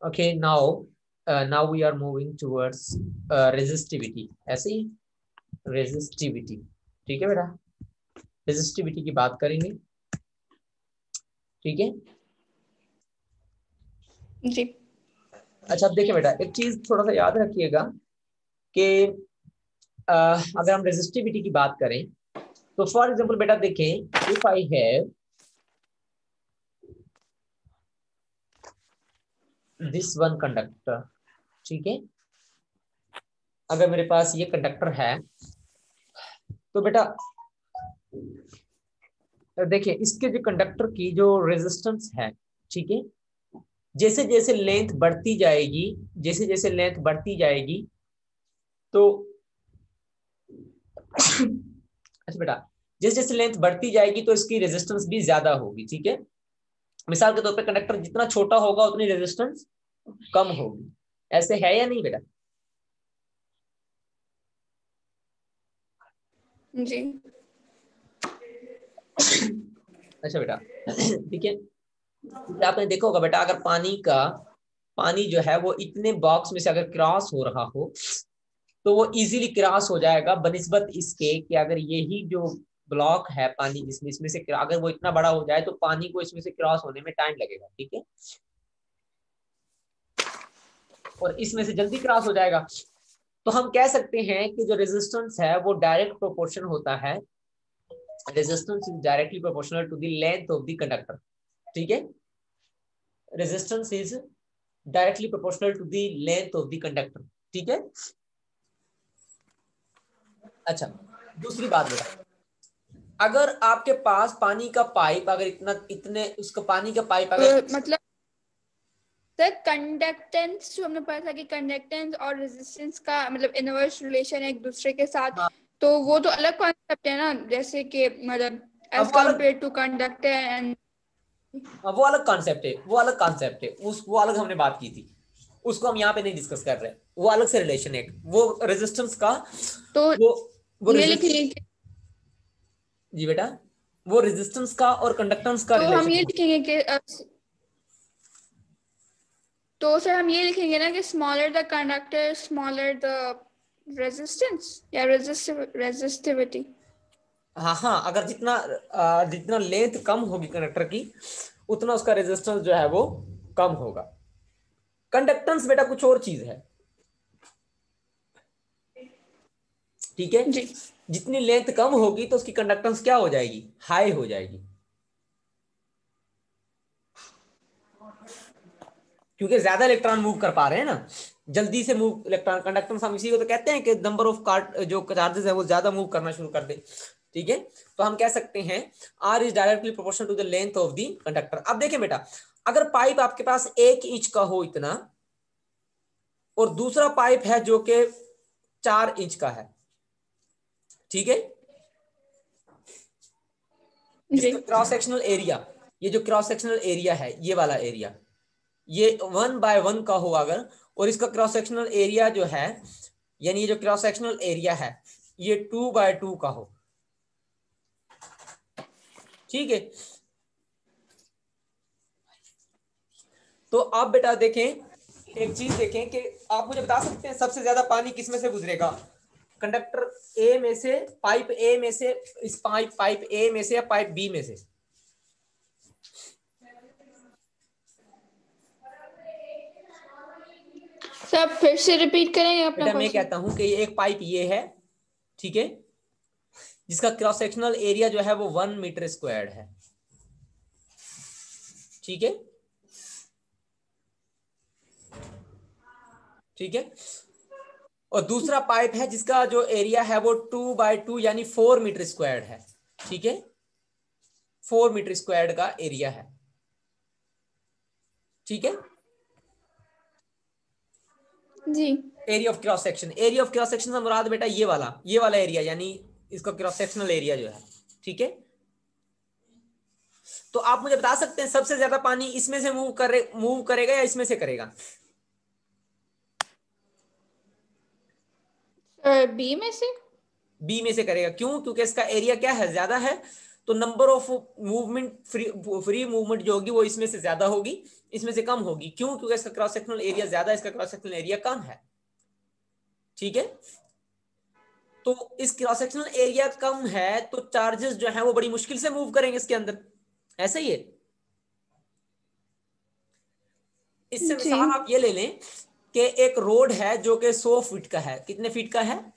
Okay, now we are moving towards resistivity. ऐसे ही resistivity, ठीक है बेटा, resistivity की बात करेंगे, ठीक है जी। अच्छा अब देखिए बेटा, एक चीज थोड़ा सा याद रखिएगा कि अगर हम रेजिस्टिविटी की बात करें तो फॉर एग्जांपल बेटा देखें, if I have this one conductor, ठीक है, अगर मेरे पास ये कंडक्टर है तो बेटा देखिए इसके जो कंडक्टर की जो रेजिस्टेंस है, ठीक है, जैसे जैसे लेंथ बढ़ती जाएगी, जैसे जैसे लेंथ बढ़ती जाएगी तो अच्छा बेटा, जैसे जैसे लेंथ बढ़ती जाएगी तो इसकी रेजिस्टेंस भी ज्यादा होगी, ठीक है। मिसाल के तौर पे कंडक्टर जितना छोटा होगा उतनी रेजिस्टेंस कम होगी, ऐसे है या नहीं बेटा? जी। अच्छा बेटा ठीक है, आपने देखा होगा बेटा, अगर पानी जो है वो इतने बॉक्स में से अगर क्रॉस हो रहा हो तो वो इजीली क्रॉस हो जाएगा बनिस्बत इसके कि अगर यही जो ब्लॉक है पानी जिसमें, इसमें से अगर वो इतना बड़ा हो जाए तो पानी को इसमें से क्रॉस होने में टाइम लगेगा, ठीक है, और इसमें से जल्दी क्रॉस हो जाएगा। तो हम कह सकते हैं कि जो रेजिस्टेंस है वो डायरेक्ट प्रोपोर्शन होता है, resistance is directly proportional to the length of the conductor, ठीक है, resistance is directly proportional to the length of the conductor, ठीक है। अच्छा दूसरी बात बेटा, अगर आपके पास पानी का पाइप अगर इतने उसका पानी का पाइप अगर मतलब सर कंडक्टेंस जो हमने पढ़ा था कि कंडक्टेंस और रेजिस्टेंस का मतलब इनवर्स रिलेशन है एक दूसरे के साथ, हाँ, तो वो तो अलग कॉन्सेप्ट है ना, जैसे कि मतलब एज वो अलग, कम्पेयर टू कंडक्टर एंड वो अलग कॉन्सेप्ट है, वो अलग कॉन्सेप्ट है, वो अलग हमने बात की थी, उसको हम यहाँ पे नहीं डिस्कस कर रहे हैं, वो अलग से रिलेशन है, वो रेजिस्टेंस का, तो वो वो ये रेजिस्टेंस, लिखेंगे कि जी बेटा, वो रेजिस्टेंस का और कंडक्टेंस का तो हम रिलेशन ये है। लिखेंगे कि तो सर हम ये लिखेंगे ना कि smaller the conductor smaller the resistance या रेजिस्टिविटी। हाँ हाँ, अगर जितना लेंथ कम होगी कंडक्टर की उतना उसका रेजिस्टेंस जो है वो कम होगा। कंडक्टेंस बेटा कुछ और चीज है, ठीक है, जी। जितनी लेंथ कम होगी तो उसकी कंडक्टेंस क्या हो जाएगी, हाई हो जाएगी, क्योंकि ज्यादा इलेक्ट्रॉन मूव कर पा रहे हैं ना, जल्दी से मूव इलेक्ट्रॉन, कंडक्टेंस हम इसी को तो कहते हैं कि नंबर ऑफ कार्ड जो चार्जेस है वो ज्यादा मूव करना शुरू कर दे, ठीक है। तो हम कह सकते हैं R is directly proportional to the length of the conductor. अब देखें बेटा, अगर पाइप आपके पास 1 इंच का हो इतना, और दूसरा पाइप है जो कि 4 इंच का है, ठीक है, जी। जिसका क्रॉस सेक्शनल एरिया, ये जो क्रॉस सेक्शनल एरिया है ये वाला एरिया, ये 1/1 का हो अगर, और इसका क्रॉस सेक्शनल एरिया जो है, यानी ये जो क्रॉस सेक्शनल एरिया है ये 2/2 का हो, ठीक है। तो आप बेटा देखें, एक चीज देखें कि आप मुझे बता सकते हैं सबसे ज्यादा पानी किस में से गुजरेगा, कंडक्टर ए में से, पाइप ए में से, इस पाइप ए में से या पाइप बी में से? सर फिर से रिपीट करेंगे अपना बेटा मैं क्वेश्चन। कहता हूं कि ये एक पाइप ये है, ठीक है, जिसका क्रॉस सेक्शनल एरिया जो है वो 1 मीटर स्क्वायर है, ठीक है, ठीक है, और दूसरा पाइप है जिसका जो एरिया है वो 2/2 यानी 4 मीटर स्क्वायर है, ठीक है, 4 मीटर स्क्वायर का एरिया है, ठीक है। जी। एरिया ऑफ क्रॉस सेक्शन से मुराद बेटा ये वाला एरिया, यानी इसका क्रॉस सेक्शनल एरिया जो है, ठीक है। तो आप मुझे बता सकते हैं सबसे ज्यादा पानी इसमें से मूव करेगा या इसमें से करेगा? सर बी में से। बी में से करेगा, क्यों? क्योंकि इसका एरिया क्या है, ज्यादा है, तो number of movement free movement जो होगी वो इसमें से ज्यादा होगी, इसमें से कम होगी। क्यों? क्योंकि इसका क्रॉस सेक्शनल एरिया ज्यादा, इसका क्रॉस सेक्शनल एरिया कम है। ठीक है, तो इस क्रॉस सेक्शनल एरिया कम है तो चार्जेस जो है वो बड़ी मुश्किल से मूव करेंगे इसके अंदर, ऐसा ही है। इससे जी। मिसाल आप ये ले लें कि एक रोड है जो कि 100 फीट का है। कितने फीट का है?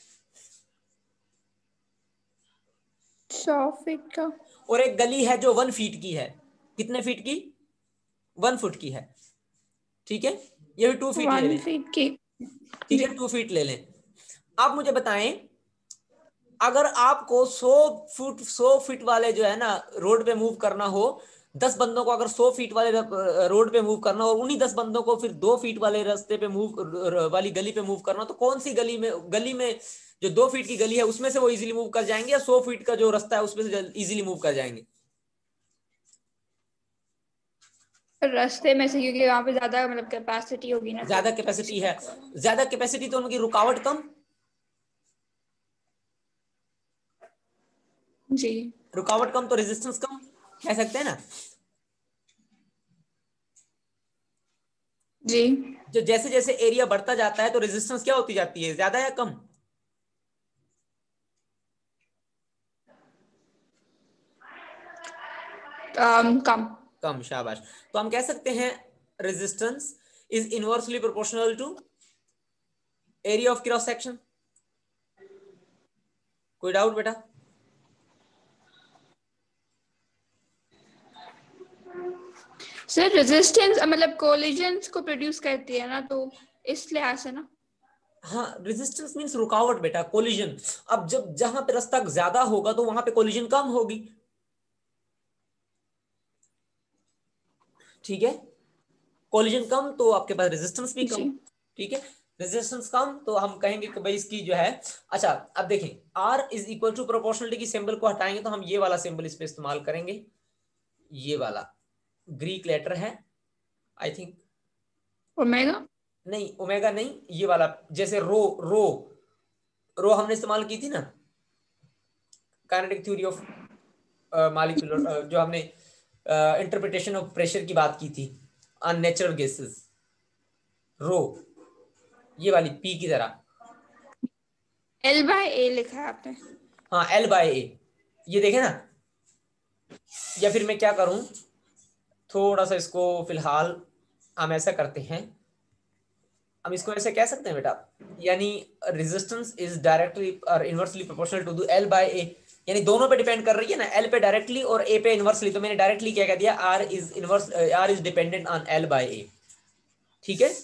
100 फीट का। और एक गली है जो 1 फीट की है। कितने फीट की? 1 फुट की है। ठीक है, ये भी 2 फीट ले 1 फीट लें। की। ठीक जी। है, 2 फीट ले लें। आप मुझे बताएं, अगर आपको 100 फीट वाले जो है ना रोड पे मूव करना हो, 10 बंदों को अगर 100 फीट वाले रोड पे मूव करना हो, और उन्हीं 10 बंदों को फिर 2 फीट वाले रास्ते पे मूव वाली गली पे मूव करना हो, तो कौन सी गली में जो 2 फीट की गली है उसमें से वो इजीली मूव कर जाएंगे, या 100 फीट का जो रास्ता है उसमें से इजीली मूव कर जाएंगे? रास्ते में से, क्योंकि वहां पे ज्यादा मतलब कैपेसिटी होगी ना, तो ज्यादा कैपेसिटी है। ज्यादा कैपेसिटी तो उनकी रुकावट कम। जी। रुकावट कम तो रेजिस्टेंस कम, कह सकते हैं ना। जी। जो जैसे जैसे एरिया बढ़ता जाता है तो रेजिस्टेंस क्या होती जाती है, ज्यादा या कम? कम। कम, शाबाश। तो हम कह सकते हैं resistance is inversely proportional to area of cross section. कोई डाउट बेटा? सर रेजिस्टेंस मतलब कोलिजन्स को प्रोड्यूस करती है ना, तो इस लिहाज से ना। हाँ, रेजिस्टेंस मींस रुकावट बेटा, कोलिजन। अब जब जहां पे रास्ता ज्यादा होगा तो वहां पे कोलिजन कम होगी। ठीक है, कोलिजन कम तो आपके पास रेजिस्टेंस भी कम। जी। ठीक है, रेजिस्टेंस कम तो हम कहेंगे कि भाई इसकी जो है, अच्छा अब देखें, R is equal to proportionality की सिंबल को हटाएंगे तो हम ये वाला सिंबल इस पे इस्तेमाल करेंगे। ये वाला ग्रीक लेटर है आई थिंक। ओमेगा। नहीं, ओमेगा नहीं, ये वाला। जैसे रो, रो, रो हमने इस्तेमाल की थी ना काइनेटिक थ्योरी ऑफ मॉलिक्यूलर, जो हमने इंटरप्रिटेशन ऑफ प्रेशर की बात की थी ऑन नेचुरल गैसेस। रो, ये वाली पी की तरह। L/A लिखा है आपने। हाँ, एल बाय ए, ये देखे ना। या फिर मैं क्या करूं, थोड़ा सा इसको फिलहाल हम ऐसा करते हैं, हम इसको ऐसे कह सकते हैं बेटा, यानी रेजिस्टेंस इज डायरेक्टली और inversely proportional to L by A. यानी दोनों पे डिपेंड कर रही है ना, एल पे डायरेक्टली और ए पे इनवर्सली। तो मैंने डायरेक्टली क्या कह दिया, R is dependent on L by A. ठीक है,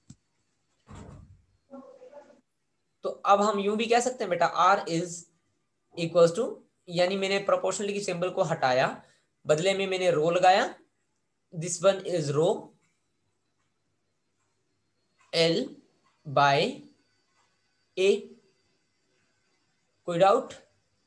तो अब हम यूं भी कह सकते हैं बेटा, आर इज इक्वल्स टू, यानी मैंने प्रोपोर्शनली की सिंबल को हटाया, बदले में मैंने रो लगाया। This one is rho L by A. कोई डाउट?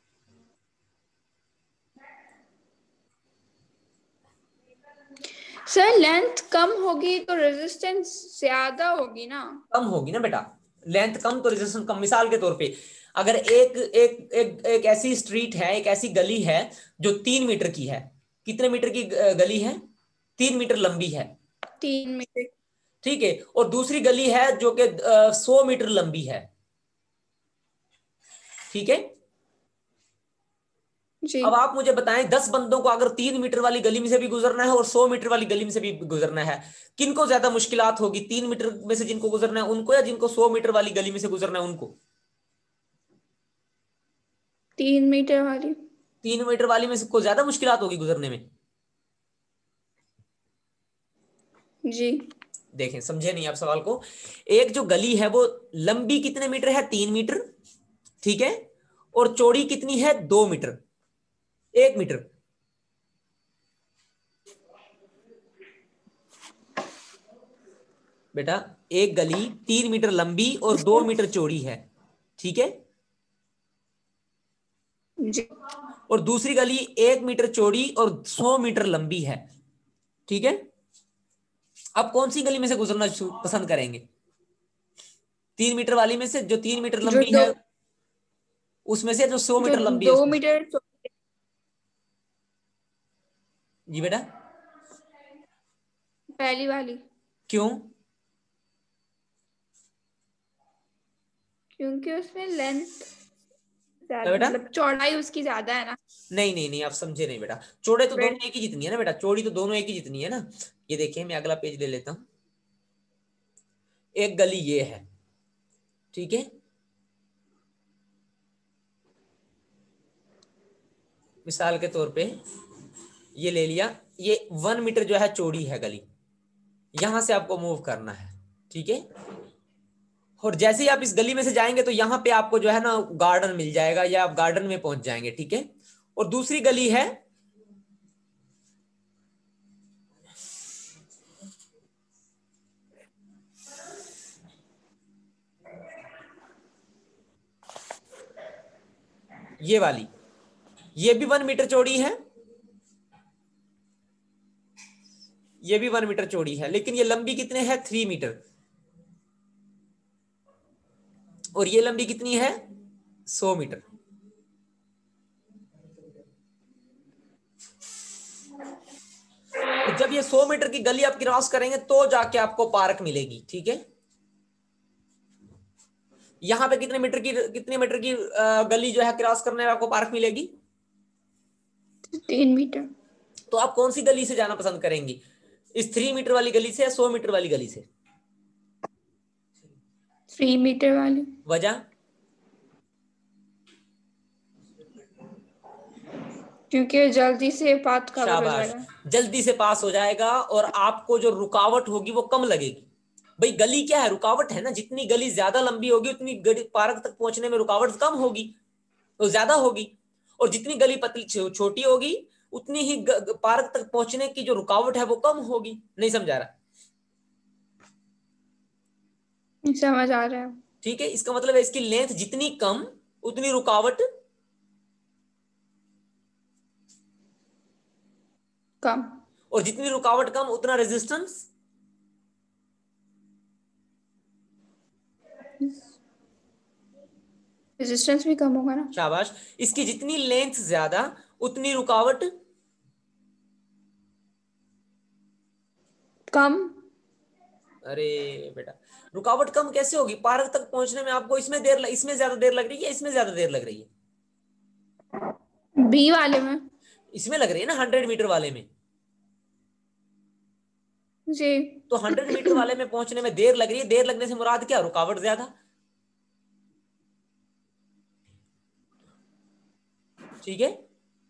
सर लेंथ कम होगी तो रेजिस्टेंस ज्यादा होगी ना। कम होगी ना बेटा, लेंथ कम तो रेजिस्टेंस कम। मिसाल के तौर पे अगर एक एक एक एक ऐसी स्ट्रीट है, एक ऐसी गली है जो 3 मीटर की है। कितने मीटर की गली है? 3 मीटर लंबी है। 3 मीटर। ठीक है, और दूसरी गली है जो कि 100 मीटर लंबी है। ठीक है, जी। अब आप मुझे बताएं, 10 बंदों को अगर 3 मीटर वाली गली में से भी गुजरना है और 100 मीटर वाली गली में से भी गुजरना है, किनको ज्यादा मुश्किलात होगी? 3 मीटर में से जिनको गुजरना है उनको, या जिनको 100 मीटर वाली गली में से गुजरना है उनको? 3 मीटर वाली। 3 मीटर वाली में से को ज्यादा मुश्किलात होगी गुजरने में। जी। देखें, समझे नहीं आप सवाल को। एक जो गली है वो लंबी कितने मीटर है? 3 मीटर। ठीक है, और चौड़ी कितनी है? 2 मीटर, 1 मीटर। बेटा, एक गली 3 मीटर लंबी और 2 मीटर चौड़ी है। ठीक है, जी। और दूसरी गली 1 मीटर चौड़ी और 100 मीटर लंबी है। ठीक है, अब कौन सी गली में से गुजरना पसंद करेंगे? 3 मीटर वाली में से जो 3 मीटर जो लंबी दो है, उसमें से जो 100 मीटर लंबी है जो उसमें से? 2 मीटर जी बेटा, पहली वाली। क्यों? क्योंकि उसमें लेंथ क्या बेटा? मतलब चौड़ाई उसकी ज्यादा है ना। नहीं नहीं नहीं, आप समझे नहीं बेटा, चौड़े तो दोनों Width। एक ही जितनी है ना बेटा, चौड़ी तो दोनों एक ही जितनी है ना। ये देखिए, मैं अगला पेज ले लेता हूं। एक गली ये है, ठीक है, मिसाल के तौर पे ये ले लिया, ये 1 मीटर जो है चौड़ी है गली, यहां से आपको मूव करना है, ठीक है। और जैसे ही आप इस गली में से जाएंगे तो यहाँ पे आपको जो है ना गार्डन मिल जाएगा, या आप गार्डन में पहुंच जाएंगे, ठीक है। और दूसरी गली है, ये वाली, ये भी 1 मीटर चौड़ी है, ये भी 1 मीटर चौड़ी है, लेकिन ये लंबी कितने है, 3 मीटर। और ये लंबी कितनी है, 100 मीटर। तो जब ये 100 मीटर की गली आप क्रॉस करेंगे तो जाके आपको पार्क मिलेगी, ठीक है। यहाँ पे कितने मीटर की गली जो है क्रॉस करने में आपको पार्क मिलेगी? 3 मीटर। तो आप कौन सी गली से जाना पसंद करेंगी, इस 3 मीटर वाली गली से या 100 मीटर वाली गली से? 3 मीटर वाली। वजह? क्योंकि जल्दी से पाथ कवर हो शाबाश, जाएगा। जल्दी से पास हो जाएगा और आपको जो रुकावट होगी वो कम लगेगी। भाई गली क्या है, रुकावट है ना, जितनी गली ज्यादा लंबी होगी उतनी गली पार्क तक पहुंचने में रुकावट कम होगी, तो ज्यादा होगी। और जितनी गली पतली छोटी होगी उतनी ही पार्क तक पहुंचने की जो रुकावट है वो कम होगी। नहीं समझा रहा? समझ आ रहा है। ठीक है, इसका मतलब है इसकी लेंथ जितनी कम उतनी रुकावट कम। और जितनी रुकावट कम उतना रेजिस्टेंस। रेजिस्टेंस भी कम होगा ना। शाबाश, इसकी जितनी लेंथ ज्यादा उतनी रुकावट कम। अरे बेटा, रुकावट कम कैसे होगी, पार्क तक पहुंचने में आपको इसमें ज्यादा देर लग रही है, इसमें ज्यादा देर लग रही है? बी वाले में। इसमें लग रही है ना, 100 मीटर वाले में। जी। तो 100 मीटर वाले में पहुंचने में देर लग रही है, देर लगने से मुराद क्या, रुकावट ज्यादा, ठीक है।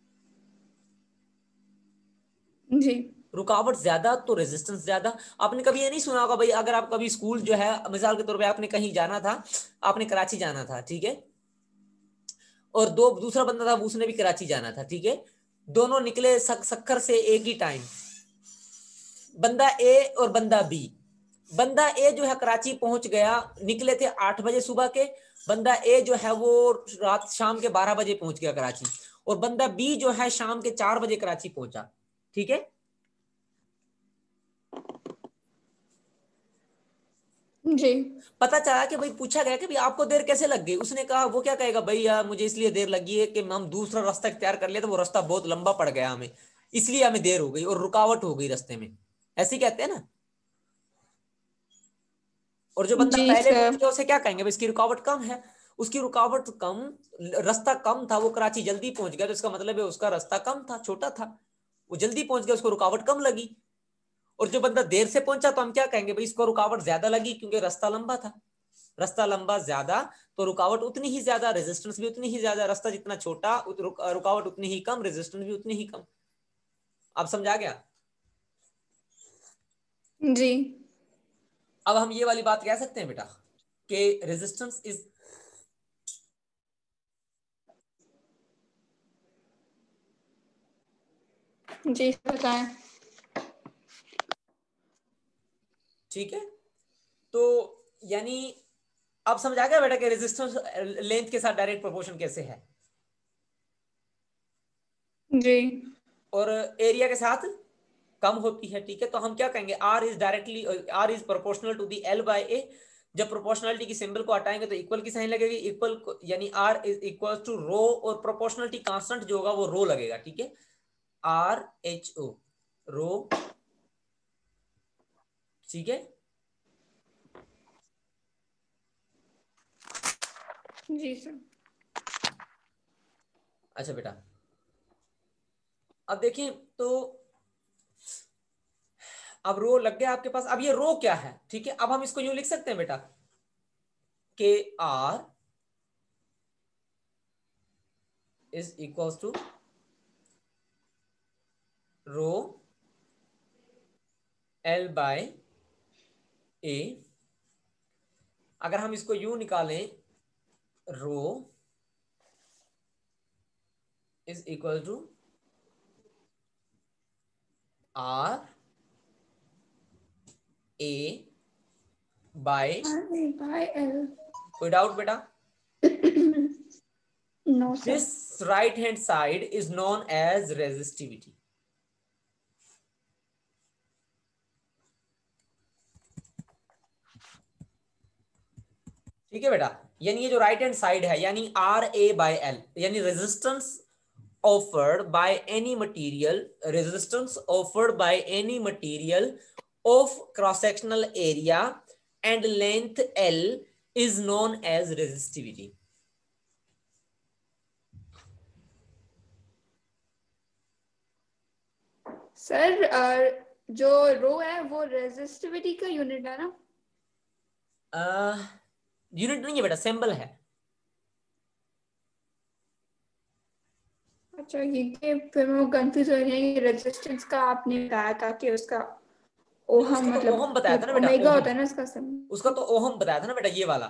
जी। रुकावट ज्यादा तो रेजिस्टेंस ज्यादा। आपने कभी ये नहीं सुना होगा भाई, अगर आप कभी स्कूल जो है मिसाल के तौर पे आपने कहीं जाना था, आपने कराची जाना था, ठीक है, और दूसरा बंदा था उसने भी कराची जाना था, ठीक है। दोनों निकले सक्खर से एक ही टाइम, बंदा ए और बंदा बी। बंदा ए जो है कराची पहुंच गया, निकले थे 8 बजे सुबह के, बंदा ए जो है वो रात शाम के 12 बजे पहुंच गया कराची, और बंदा बी जो है शाम के 4 बजे कराची पहुंचा, ठीक है। जी। पता चला कि भाई, पूछा गया कि भाई आपको देर कैसे लग गई, उसने कहा, वो क्या कहेगा, भाई यार मुझे इसलिए देर लगी है कि हम दूसरा रास्ता इख्तियार कर लिया तो वो रास्ता बहुत लंबा पड़ गया हमें, इसलिए हमें देर हो गई और रुकावट हो गई रास्ते में, ऐसे ही कहते हैं ना। और जो बंदा जी पहले पहुंच सर। गया उसे क्या कहेंगे, भाई इसकी रुकावट कम है, उसकी रुकावट कम, रास्ता कम था, वो कराची जल्दी पहुंच गया तो इसका मतलब है उसका रास्ता कम था, छोटा था, वो जल्दी पहुंच गया, उसको रुकावट कम लगी। और जो बंदा देर से पहुंचा तो हम क्या कहेंगे, भाई इसको रुकावट ज्यादा लगी क्योंकि रास्ता लंबा था, रास्ता लंबा ज्यादा तो रुकावट उतनी ही ज्यादा, रेजिस्टेंस भी उतनी ही ज्यादा, रास्ता जितना छोटा रुकावट उतनी ही कम, रेजिस्टेंस भी उतनी ही कम। आप समझा गया? जी। अब हम ये वाली बात कह सकते हैं बेटा कि रेजिस्टेंस इज, जी बताएं। ठीक है। तो यानी अब समझ आ गया बेटा कि रेजिस्टेंस लेंथ के साथ डायरेक्ट प्रोपोर्शन कैसे है, जी। और एरिया के साथ कम होती है, ठीक है। तो हम क्या कहेंगे, R is proportional to the L by A. जब प्रोपोर्शनलिटी की सिंबल को हटाएंगे तो इक्वल की साइन लगेगी, इक्वल यानी R is equal to rho, और प्रोपोर्शनलिटी कांस्टेंट जो होगा वो रो लगेगा, ठीक है, आर एच ओ। रो, ठीक है। जी सर। अच्छा बेटा, अब देखिए तो अब रो लग गया आपके पास। अब ये रो क्या है, ठीक है, अब हम इसको यूं लिख सकते हैं बेटा, के R is equals to rho L by A. अगर हम इसको यूं निकालें, rho is equal to R A by, by L. कोई डाउट बेटा? No sir. This right hand side is known as resistivity. ठीक है बेटा, यानी ये जो राइट हैंड साइड है, यानी आर ए बाय एल, यानी resistance offered by any material, resistance offered by any material of cross sectional area and length L is known as resistivity. Sir जो रो है वो रेजिस्टिविटी का यूनिट है ना? यूनिट नहीं है बेटा, सिंबल है। अच्छा, ये फिर वो कंफ्यूज हो रही है कि रेजिस्टेंस का आपने बताया था कि उसका नहीं, ओहम उसका तो मतलब ओहम बताया था ना बेटा, ओमेगा ओहम। होता है ना इसका सिंबल। उसका तो ओहम बताया था ना बेटा, ये वाला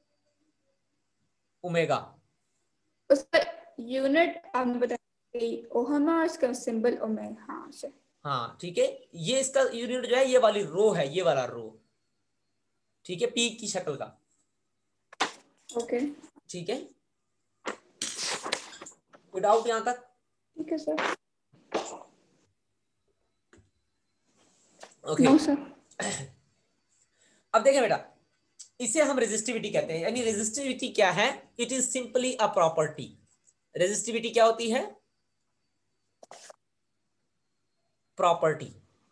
ओमेगा। उसका यूनिट आपने बताया कि ओहम है और इसका सिंबल ओमेगा। हाँ सर। हाँ ठीक है, ये इसका यूनिट जो है ये वाली रो है, ये वाला रो, ठीक है, पी की शक्ल का। ओके। ठीक है, कोई डाउट यहां तक? ठीक है सर। ओके। No sir. अब देखें बेटा, इसे हम रेजिस्टिविटी कहते हैं। यानी रेजिस्टिविटी क्या है? It is simply a property. Resistivity क्या होती है? प्रॉपर्टी।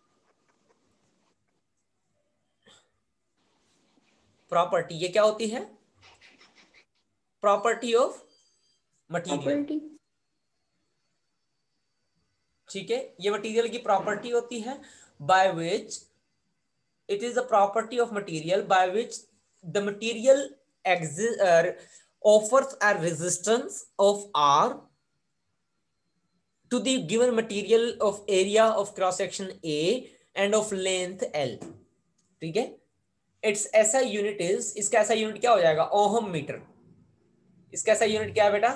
प्रॉपर्टी ये क्या होती है? Property of material. प्रॉपर्टी। ठीक है, ये मटेरियल की प्रॉपर्टी होती है, by which it is a property of material by which the material offers a resistance of R to the given material of area of cross section A and of length L. ठीक है, it's ऐसा unit is, इसका ऐसा unit क्या हो जाएगा? Ohm metre. इसका ऐसा यूनिट क्या है बेटा?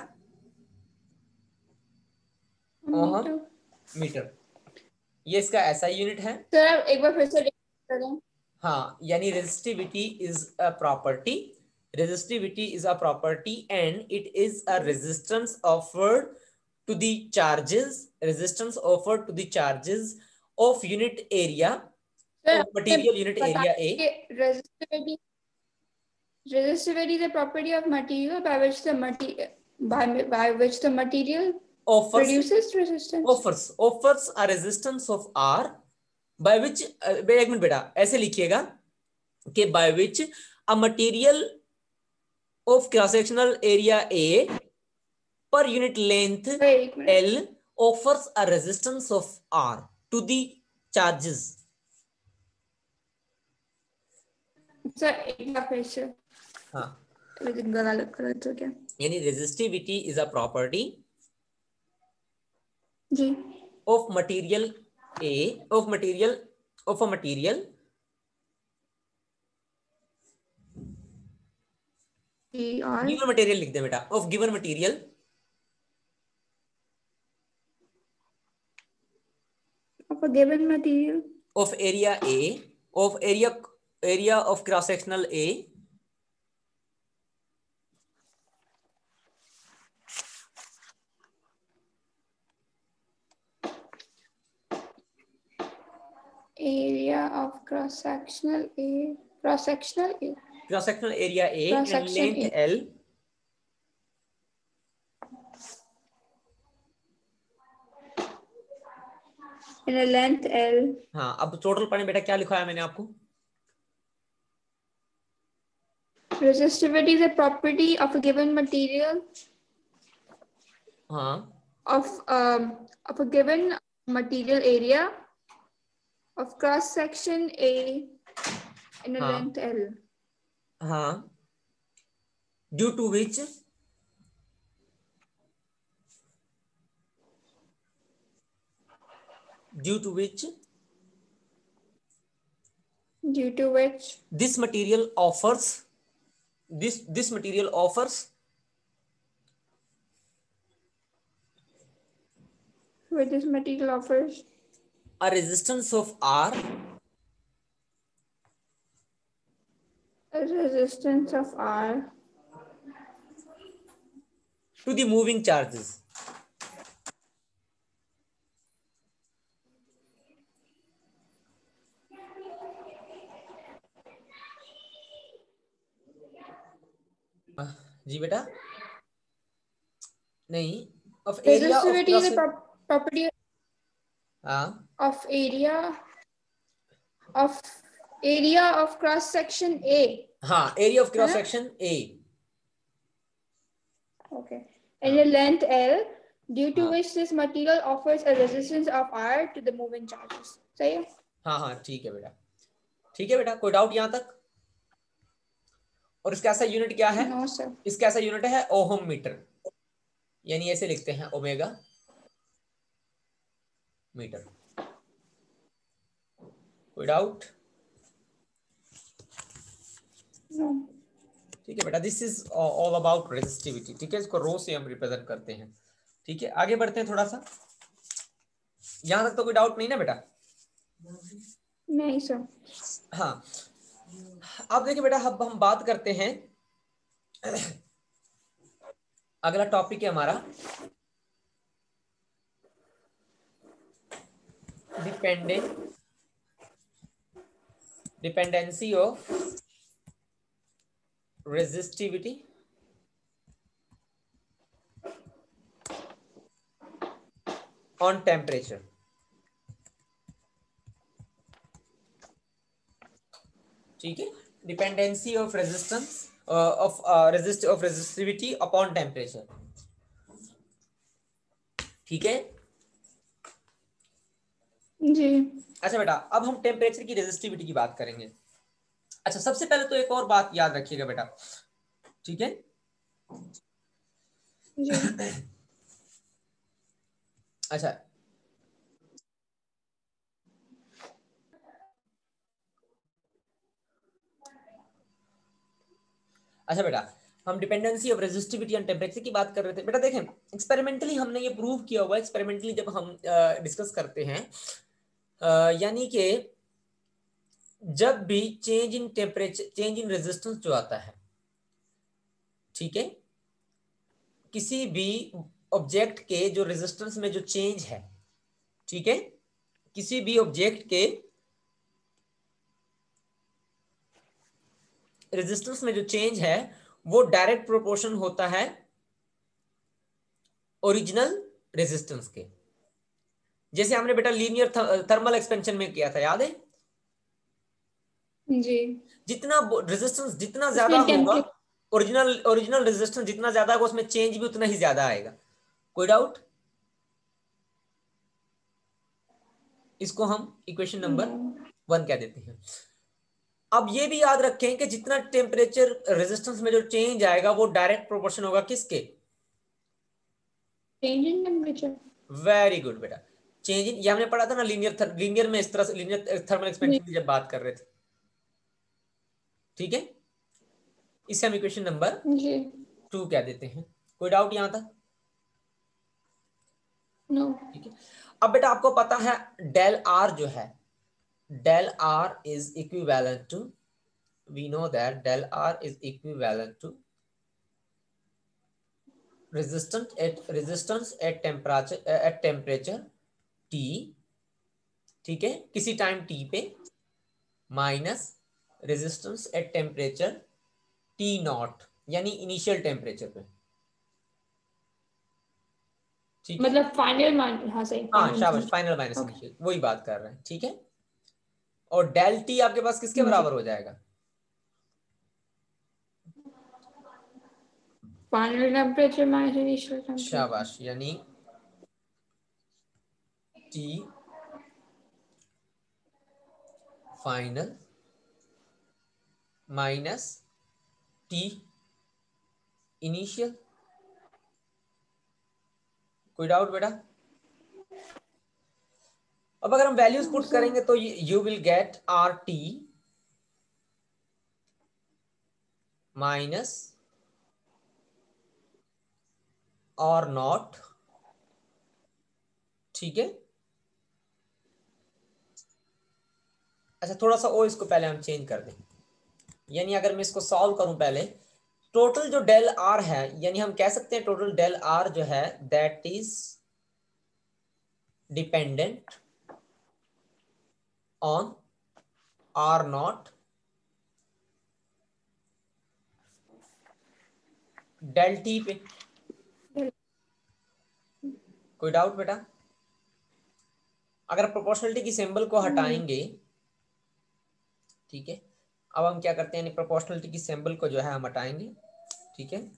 Ohm metre. मीटर। ये इसका ऐसा यूनिट है। सर आप एक बार फिर से repeat करें। हाँ, यानी resistivity is a property, resistivity is a property and it is a resistance offered to the charges, resistance offered to the charges of unit area sir of आपने material unit area बताया A कि resistivity is a property of material by which the material offers produces resistance. offers a resistance of R by which एक minute बेटा, ऐसे लिखिएगा कि by which a material of cross sectional area A per unit length एक minute L offers a resistance of R to the charges. Sir, एक बार फिर से हाँ, गलत गलत हो गया। यानी resistivity is a property ji. of material A of material of a material जी और given material लिख दे बेटा, of given material of a given material of area A of area of cross sectional A area of cross-sectional A cross-sectional A cross sectional area A and cross-section length A L in a length L. हाँ, अब total पढ़े बेटा, क्या लिखवाया मैंने आपको? Resistivity is a property of a given material हाँ of a given material area of cross section A in a हाँ length L. हाँ, due to which due to which Due to which this material offers this material offers which this material offers a resistance of R a resistance of R to the moving charges. जी बेटा, नहीं, of area of resistivity is cross, a property हाँ of area of cross section A. हाँ, area of cross Huh? section A. Okay. And a length L, due to हाँ which this material offers a resistance of R to the moving charges. सही है? हाँ हाँ, ठीक है बेटा, ठीक है बेटा, कोई डाउट यहाँ तक? और इसका ऐसा यूनिट क्या है? No sir. इसका ऐसा यूनिट है ओहम मीटर, यानी ऐसे लिखते हैं ओमेगा मीटर। कोई डाउट? No. ठीक है बेटा, this is all about resistivity. ठीक है, इसको रो से हम रिप्रेजेंट करते हैं। ठीक है, आगे बढ़ते हैं थोड़ा सा। यहां तक तो कोई डाउट नहीं ना बेटा? नहीं सर। हाँ, अब देखिए बेटा, अब हम बात करते हैं, अगला टॉपिक है हमारा dependency of resistivity on temperature। ठीक है, dependency of resistance of resistivity upon temperature. ठीक है जी। अच्छा बेटा, अब हम टेम्परेचर की रेजिस्टिविटी की बात करेंगे। अच्छा, सबसे पहले तो एक और बात याद रखिएगा बेटा, ठीक है? जी। अच्छा, अच्छा बेटा, हम dependency of resistivity and temperature की बात कर रहे थे। बेटा देखें, एक्सपेरिमेंटली हमने ये प्रूव किया हुआ है। एक्सपेरिमेंटली जब हम डिस्कस करते हैं, यानी कि जब भी change in temperature, change in resistance जो आता है, ठीक है, किसी भी ऑब्जेक्ट के जो रेजिस्टेंस में जो चेंज है, ठीक है, किसी भी ऑब्जेक्ट के रेजिस्टेंस में जो चेंज है वो डायरेक्ट प्रोपोर्शन होता है ओरिजिनल रेजिस्टेंस के। जैसे हमने बेटा लीनियर थर्मल एक्सपेंशन में किया था, याद है? जी। जितना रेजिस्टेंस जितना ज्यादा उसमें होगा, टेम्परेचर ओरिजिनल रेजिस्टेंस जितना ज्यादा होगा, उसमें चेंज भी उतना ही ज्यादा आएगा। कोई डाउट? इसको हम इक्वेशन नंबर 1 कह देते हैं। अब ये भी याद रखें कि जितना टेम्परेचर रेजिस्टेंस में जो चेंज आएगा वो डायरेक्ट प्रोपोर्शन होगा किसके? Change in temperature. Very good बेटा, चेंज इन, ये हमने पढ़ा था ना लीनियर में, इस तरह से लीनियर थर्मल एक्सपेंशन की जब बात कर रहे थे। ठीक है, इसे हम इक्वेशन नंबर 2 कह देते हैं। कोई डाउट यहां तक? नो। ठीक है, अब बेटा आपको पता है डेल आर जो है, del R is equivalent to, we know that del R is equivalent to resistance at temperature T, ठीक है, किसी टाइम T पे, minus resistance at temperature T not, यानी इनिशियल टेम्परेचर पे। ठीक है, मतलब फाइनल मान, हाँ सही, हाँ फाइनल। शाबाश, फाइनल माइनस इनिशियल, वही बात कर रहे हैं। ठीक है, और डेल टी आपके पास किसके जी, बराबर हो जाएगा? Final temperature minus initial temperature. शाबाश, यानी T final minus T initial. कोई डाउट बेटा? अब अगर हम वैल्यूज पुट करेंगे तो you will get R T minus और नॉट। ठीक है, अच्छा थोड़ा सा ओ इसको पहले हम चेंज कर दें, यानी अगर मैं इसको सॉल्व करूं पहले, टोटल जो डेल आर है, यानी हम कह सकते हैं टोटल डेल आर जो है that is dependent on R not del T पे। कोई डाउट बेटा? अगर प्रोपोर्शनलिटी की सिंबल को हटाएंगे, ठीक है, अब हम क्या करते हैं, यानी प्रोपोर्शनलिटी की सिंबल को जो है हम हटाएंगे। ठीक है,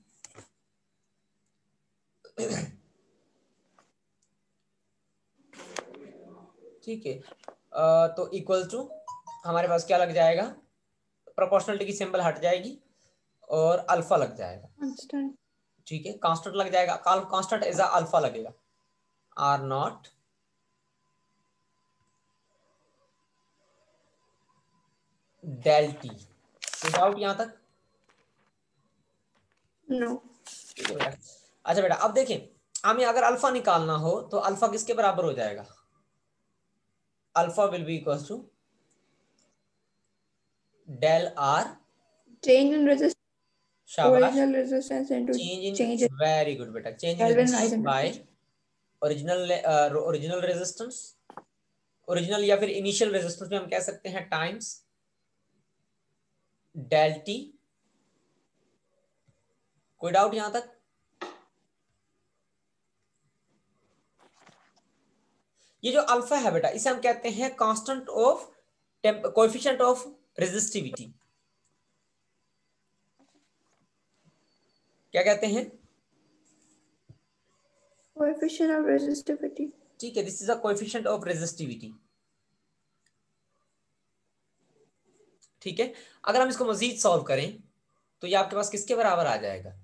ठीक है, तो इक्वल टू हमारे पास क्या लग जाएगा, प्रोपोर्शनलिटी की सिंबल हट जाएगी और अल्फा लग जाएगा। कांस्टेंट। ठीक है, कांस्टेंट लग जाएगा, कांस्टेंट एज अल्फा लगेगा, आर नॉट डेल टी। कोई डाउट यहां तक? नो। ठीक है बेटा। अच्छा बेटा, अब देखें, हमें अगर अल्फा निकालना हो तो अल्फा किसके बराबर हो जाएगा? Alpha will be equal to del R, change in resistance, शाबाश, original resistance into change in, change in very good बेटा, change in kelvin resistance rise in by temperature. Original original या फिर इनिशियल रेजिस्टेंस में हम कह सकते हैं times del T. कोई डाउट यहां तक? ये जो अल्फा है बेटा, इसे हम कहते हैं constant of coefficient of resistivity. क्या कहते हैं? Coefficient of resistivity. ठीक है, this is a coefficient of resistivity. ठीक है, अगर हम इसको मजीद सॉल्व करें तो ये आपके पास किसके बराबर आ जाएगा?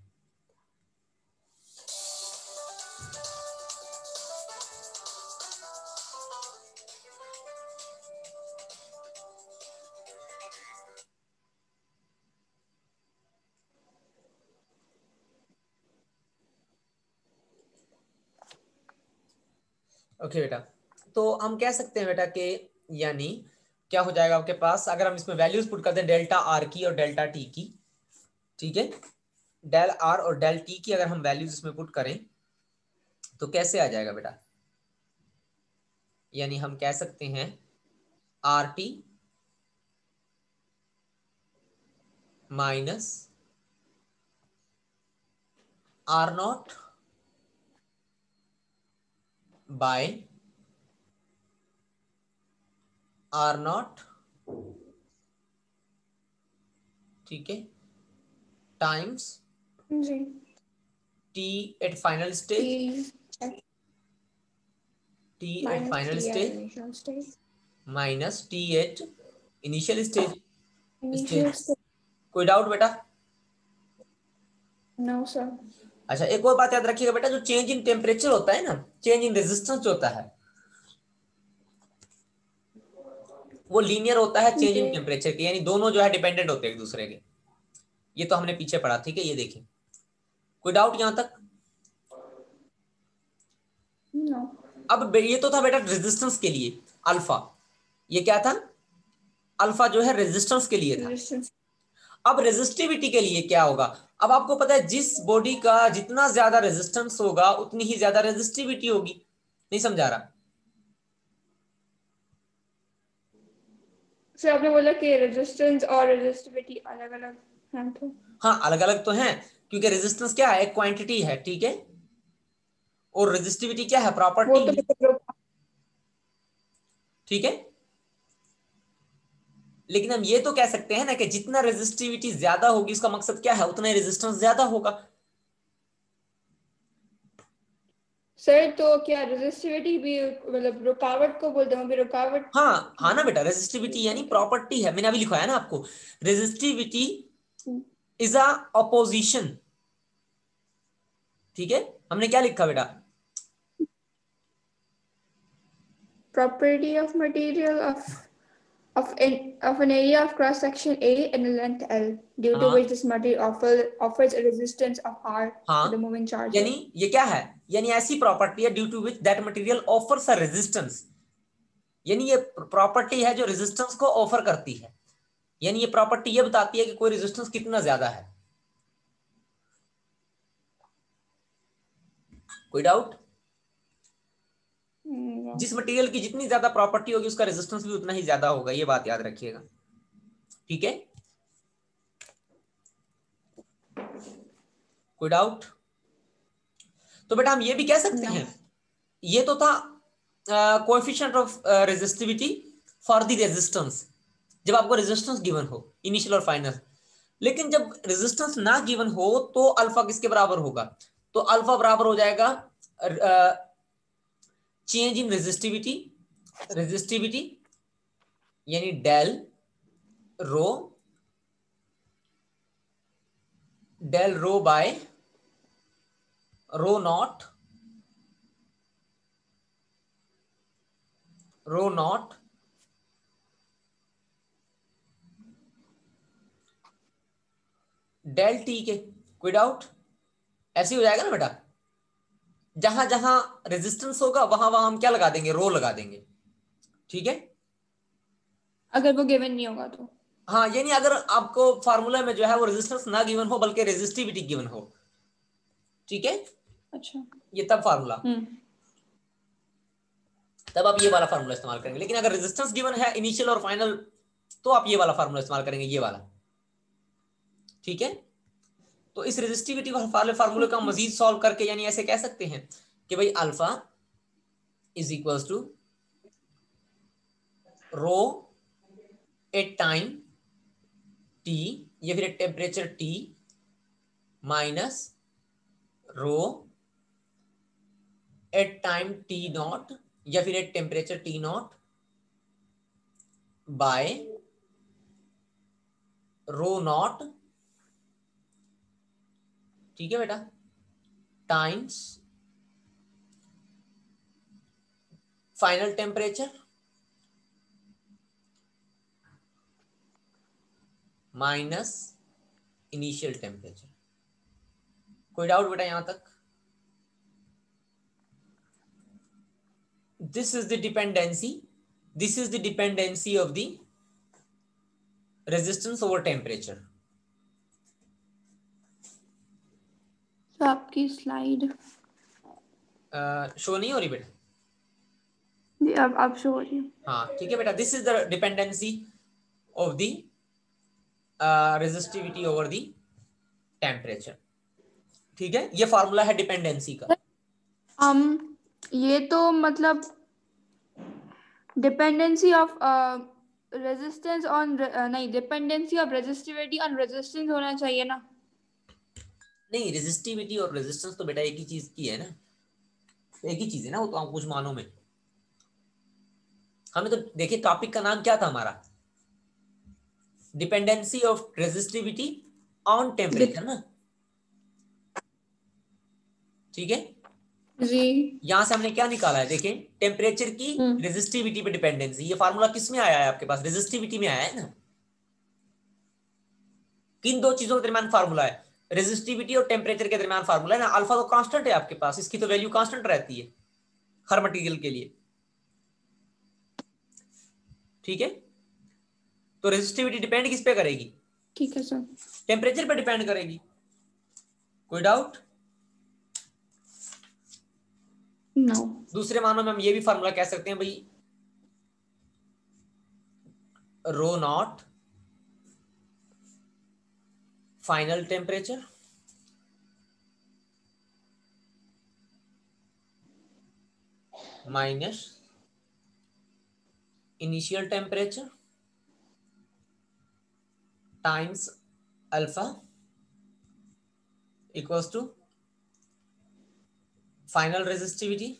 ओके बेटा, तो हम कह सकते हैं बेटा कि यानी क्या हो जाएगा आपके पास, अगर हम इसमें वैल्यूज पुट करते हैं डेल्टा आर की और डेल्टा टी की। ठीक है, डेल आर और डेल टी की अगर हम वैल्यूज इसमें पुट करें तो कैसे आ जाएगा बेटा? यानी हम कह सकते हैं R T minus R not by R not. ठीक है, टाइम्स जी। T at final stage, T T at minus final T at stage initial stage. Minus T at initial stage initial stage. Stage. कोई doubt बेटा? No sir. अच्छा, एक और बात याद रखिएगा बेटा, जो चेंज इन टेम्परेचर होता है ना, चेंज इन रेजिस्टेंस जो होता है वो लीनियर होता है चेंज इन जी। टेम्परेचर के, यानी दोनों जो है डिपेंडेंट होते हैं एक दूसरे के। ये तो हमने पीछे पढ़ा। ठीक है, ये देखिए, कोई डाउट यहां तक? नो। अब ये तो था बेटा रेजिस्टेंस के लिए अल्फा, ये क्या था? अल्फा जो है रेजिस्टेंस के लिए था। रेजिस्टेंस। अब रेजिस्टिविटी के लिए क्या होगा? अब आपको पता है जिस बॉडी का जितना ज्यादा रेजिस्टेंस होगा उतनी ही ज्यादा रेजिस्टिविटी होगी। नहीं समझा रहा? सर आपने बोला कि रेजिस्टेंस और रेजिस्टिविटी अलग अलग हैं तो। हाँ अलग अलग तो हैं, क्योंकि रेजिस्टेंस क्या है, एक क्वांटिटी है। ठीक है, और रेजिस्टिविटी क्या है? वो प्रॉपर्टी तो है, मतलब ठीक है। लेकिन हम ये तो कह सकते हैं ना कि जितना रेजिस्टिविटी ज्यादा होगी उसका मकसद क्या है, उतना ही रेजिस्टेंस ज्यादा होगा। सर, तो क्या रेजिस्टिविटी भी मतलब रुकावट को बोलते हैं, वो भी रुकावट? हाँ हाँ ना बेटा, रेजिस्टिविटी यानी प्रॉपर्टी है, मैंने अभी लिखवाया ना आपको। रेजिस्टिविटी इज अ अपोजिशन, ठीक है। हमने क्या लिखा बेटा? property of material of an area of cross section A and a length L, due to which हाँ this material offers a resistance of R to the हाँ, moving यानी charges. ये क्या है? यानी ऐसी प्रॉपर्टी है due to which that material offers a resistance, यानी ये प्रॉपर्टी है जो रेजिस्टेंस को ऑफर करती है। यानी ये प्रॉपर्टी ये बताती है कि कोई रेजिस्टेंस कितना ज्यादा है। कोई डाउट? No. जिस मटेरियल की जितनी ज्यादा प्रॉपर्टी होगी उसका रेजिस्टेंस भी उतना ही ज्यादा होगा, ये बात याद रखिएगा, ठीक है। कोई डाउट? तो बेटा हम ये भी कह सकते No. हैं, ये तो था coefficient of resistivity for the resistance, जब आपको रेजिस्टेंस गिवन हो इनिशियल और फाइनल। लेकिन जब रेजिस्टेंस ना गिवन हो तो अल्फा किसके बराबर होगा? तो अल्फा बराबर हो जाएगा चेंज इन रेजिस्टिविटी, रेजिस्टिविटी यानी del rho, del rho by rho not, rho not del T के। कोई डाउट? ऐसे ही हो जाएगा ना बेटा, जहां जहां रेजिस्टेंस होगा वहां वहां हम क्या लगा देंगे? रो लगा देंगे, ठीक है। अगर वो गिवन नहीं होगा तो? हाँ, यानी अगर आपको फार्मूला में जो है वो रेजिस्टेंस ना गिवन हो बल्कि रेजिस्टिविटी गिवन हो, ठीक है, अच्छा। ये तब फार्मूला, तब आप ये वाला फार्मूला इस्तेमाल करेंगे। लेकिन अगर रेजिस्टेंस गिवन है इनिशियल और फाइनल तो आप ये वाला फार्मूला इस्तेमाल करेंगे, ये वाला, ठीक है। तो इस रेजिस्टिविटी वाले फार्मूले का ओके। मजीद सॉल्व करके यानी ऐसे कह सकते हैं कि भाई alpha is equals to rho at time T या फिर temperature T minus rho at time T not या फिर at temperature T not by rho not, ठीक है बेटा, times final temperature minus initial temperature. कोई डाउट बेटा यहां तक? this is the dependency, this is the dependency of the resistance over temperature। तो आपकी स्लाइड शो नहीं हो रही बेटा? अब आप शो हो रही है। हाँ ठीक है बेटा, this is the dependency of the resistivity over the temperature, ठीक है। ये फॉर्मूला है डिपेंडेंसी का। हम ये तो मतलब डिपेंडेंसी ऑफ रेजिस्टेंस ऑन नहीं, dependency of resistivity on resistance होना चाहिए ना? नहीं, रेजिस्टिविटी और रेजिस्टेंस तो बेटा एक ही चीज की है ना, एक ही चीज है ना वो, तो आप कुछ मानो में। हमें तो देखिए टॉपिक का नाम क्या था हमारा? Dependency of resistivity on temperature ना, ठीक है। जी। यहां से हमने क्या निकाला है देखिए, टेम्परेचर की रेजिस्टिविटी पे डिपेंडेंसी। ये फार्मूला किस में आया है आपके पास? रेजिस्टिविटी में आया है ना। किन दो चीजों के दरमियान फार्मूला है? रेजिस्टिविटी और टेम्परेचर के दरमियान फार्मूला है ना। अल्फा तो कांस्टेंट है आपके पास, इसकी तो वैल्यू कांस्टेंट रहती है हर मटेरियल के लिए, ठीक है। तो रेजिस्टिविटी डिपेंड किस पे करेगी? ठीक है सर। टेम्परेचर पे डिपेंड करेगी। कोई डाउट? नो। दूसरे मानों में हम ये भी फार्मूला कह सकते हैं भाई, rho not final temperature minus initial temperature times alpha equals to final resistivity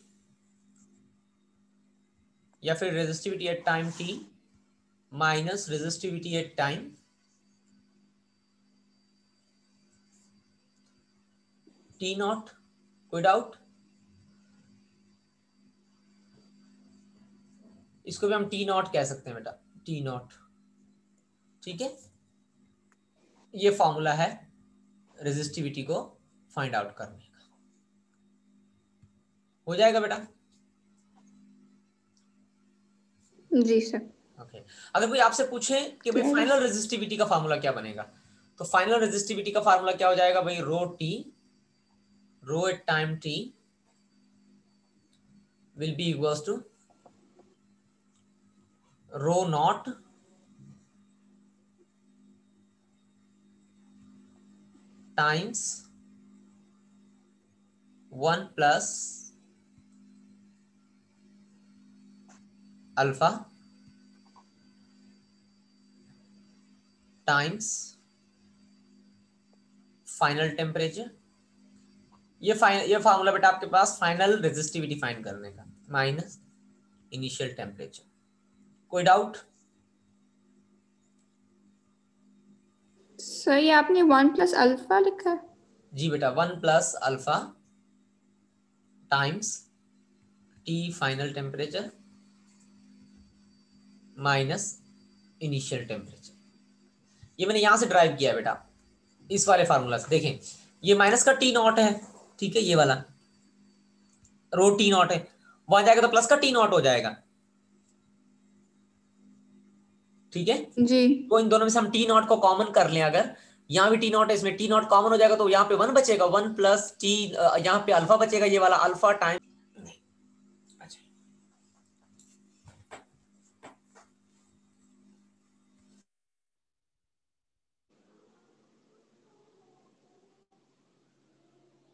या फिर resistivity at time t minus resistivity at time t not. कोई डाउट? इसको भी हम टी नॉट कह सकते हैं बेटा, टी नॉट। ठीक है, ये फॉर्मूला है रेजिस्टिविटी को फाइंड आउट करने का। हो जाएगा बेटा? जी सर। ओके, अगर कोई आपसे पूछे कि भाई क्लियर है। फाइनल रेजिस्टिविटी का फार्मूला क्या बनेगा, तो फाइनल रेजिस्टिविटी का फार्मूला क्या हो जाएगा भाई, rho at time t will be equals to rho not times 1 plus alpha times final temperature. ये फार्मूला बेटा आपके पास फाइनल रेजिस्टिविटी फाइंड करने का, माइनस इनिशियल टेम्परेचर। कोई डाउट? सर ये आपने 1 प्लस अल्फा लिखा है? जी बेटा, 1 plus alpha times T final temperature minus initial temperature. ये मैंने यहां से ड्राइव किया बेटा, इस वाले फार्मूला से। देखें, ये माइनस का टी नॉट है, ठीक है, ये वाला रो टी नॉट है, वहां जाएगा तो प्लस का टी नॉट हो जाएगा। ठीक है, जी। तो इन दोनों में से हम टी नॉट को कॉमन कर लें, अगर यहाँ भी टी नॉट है, इसमें टी नॉट कॉमन हो जाएगा, तो यहाँ पे 1 बचेगा, 1 प्लस टी, यहाँ पे अल्फा बचेगा, ये वाला अल्फा टाइम